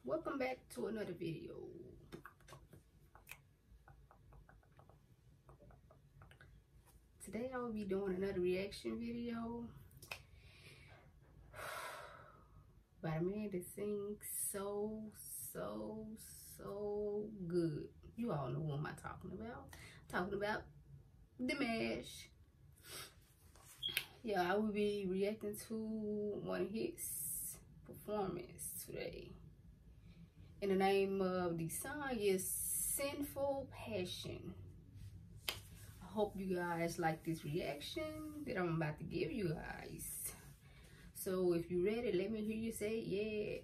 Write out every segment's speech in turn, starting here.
Welcome back to another video. Today I will be doing another reaction video by a man that sings so good. You all know who am I talking about. I'm talking about Dimash. Yeah, I will be reacting to one of his performance today. And the name of the song is Sinful Passion. I hope you guys like this reaction that I'm about to give you guys. So if you're ready, let me hear you say yeah.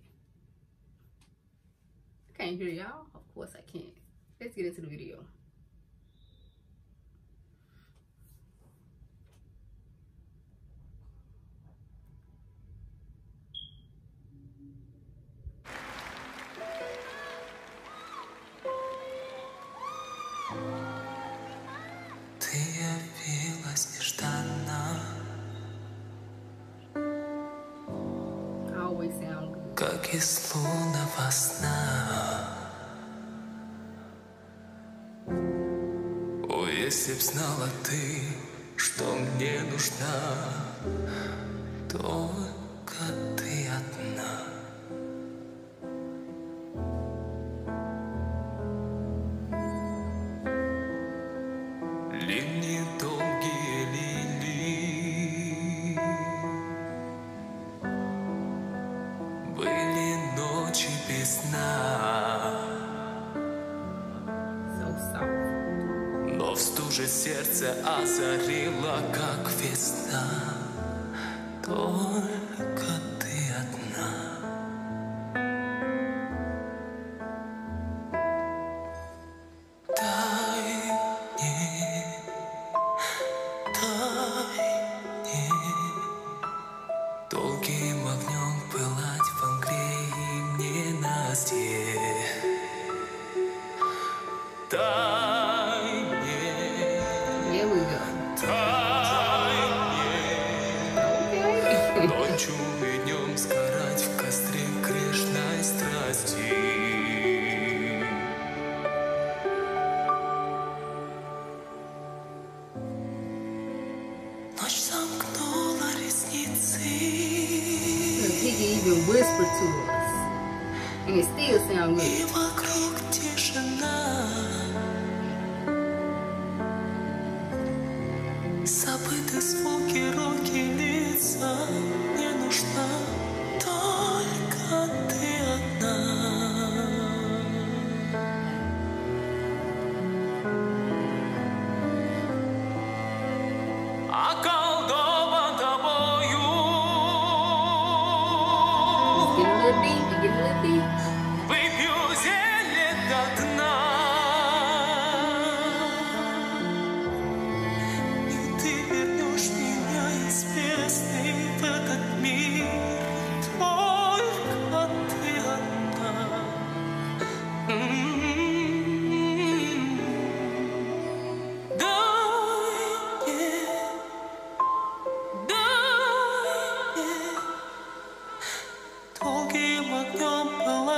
I can't hear y'all. Of course I can't. Let's get into the video. Ты явилась нежданно, Always sound good. как из лунного сна. О, если б знала ты, что мне нужна, только ты одна. Линии долгие лилии, были ночи без сна, So soft. но в стуже сердце озарила, как весна. Только ты одна. Долгим огнем пылать в Ангрее мне Насте. Дай мне, Here we go. дай мне Okay. ночью и днем сгорать в костре грешной страсти. Ночь замкнула ресницы. He can even whisper to us, and it still sounds И good. вокруг тишина. Забыты звуки, руки, лица. Мне нужна только ты одна. Околдован тобою. Get a little deep, get a little deep. Выпью зелье до дна. И ты вернешь меня из бездны в этот мир. Только ты одна. Дай мне долгим огнем пылать.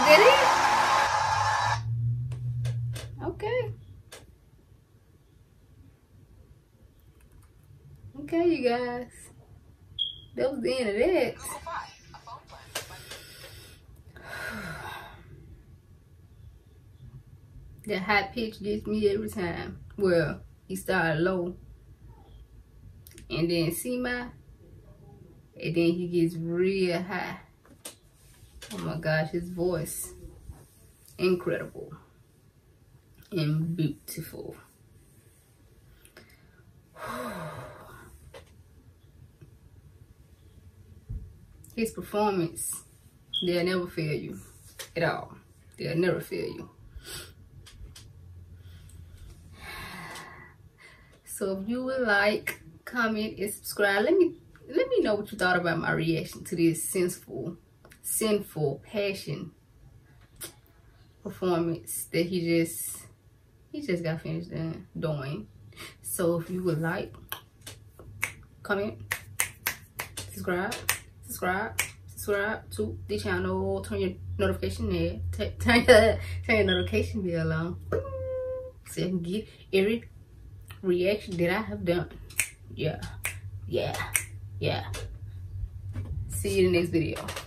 that it? Okay. Okay, you guys. That was the end of that. That high pitch gets me every time. Well, he started low. And then see my, and then he gets real high. Oh my gosh, his voice. Incredible. And beautiful. His performance, they'll never fail you at all. They'll never fail you. So if you would like, comment, and subscribe. Let me know what you thought about my reaction to this sinful passion performance that he just got finished doing. So if you would like, comment, subscribe to the channel, turn your notification there, turn your notification bell on, so you can get every reaction that I have done. Yeah. See you in the next video.